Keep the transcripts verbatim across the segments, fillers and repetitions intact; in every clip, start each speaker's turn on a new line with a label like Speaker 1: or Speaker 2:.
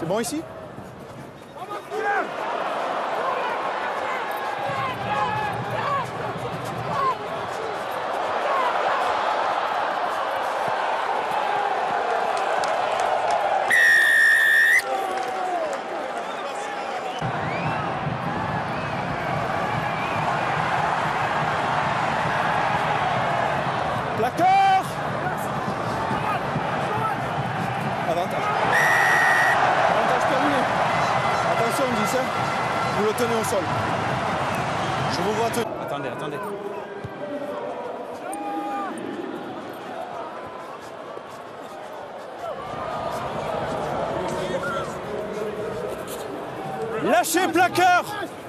Speaker 1: bon ici? Plaqueur! Avantage. Avantage terminé. Attention, dix, hein. Vous le tenez au sol. Je vous vois tenir. Attendez, attendez. Lâchez, plaqueur!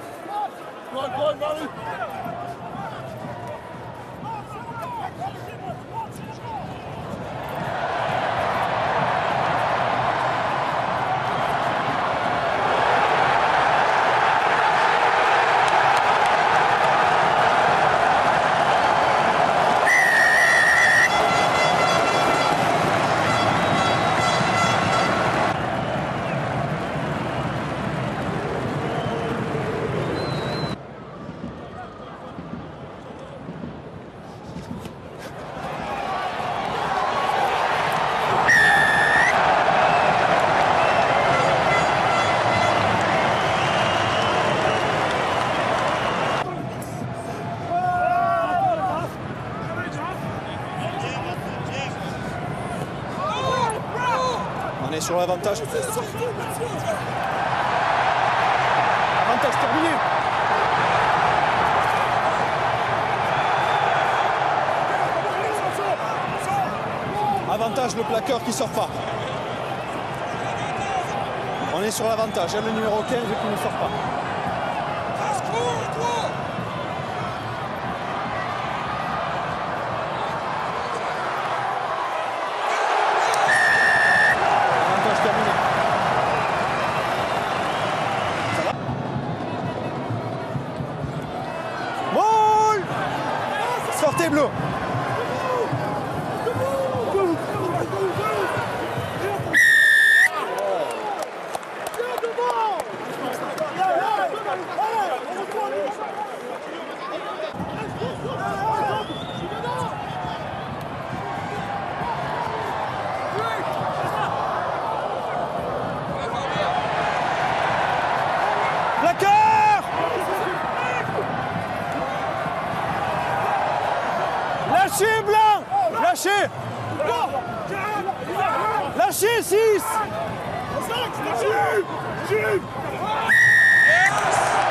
Speaker 1: On est sur l'avantage. Avantage terminé. Avantage le plaqueur qui sort pas. On est sur l'avantage. Il y a le numéro quinze qui ne sort pas. Sortez bleu. Plaqueur! Lâchez, blanc! Lâchez! Lâchez, six!
Speaker 2: Yes!